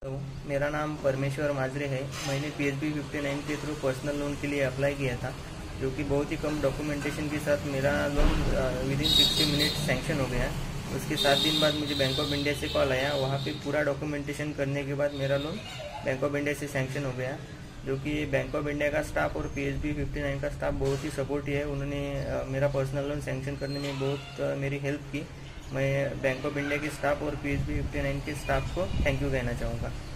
Hello, मेरा नाम परमेश्वर माजरे है। मैंने PSB 59 के थ्रू पर्सनल लोन के लिए अप्लाई किया था, जो कि बहुत ही कम डॉक्यूमेंटेशन के साथ मेरा लोन विदिन 60 मिनट सैंक्शन हो गया। उसके 7 दिन बाद मुझे बैंक ऑफ इंडिया से कॉल आया। वहाँ पे पूरा डॉक्यूमेंटेशन करने के बाद मेरा लोन बैंक ऑफ इंडिया से सैंक्शन हो गया, जो कि बैंक ऑफ इंडिया का स्टाफ और PSB 59 का स्टाफ बहुत ही सपोर्टिव है। उन्होंने मेरा पर्सनल लोन सैंक्शन करने में बहुत मेरी हेल्प की। मैं बैंक ऑफ इंडिया के स्टाफ और PSB 59 के स्टाफ को थैंक यू कहना चाहूँगा।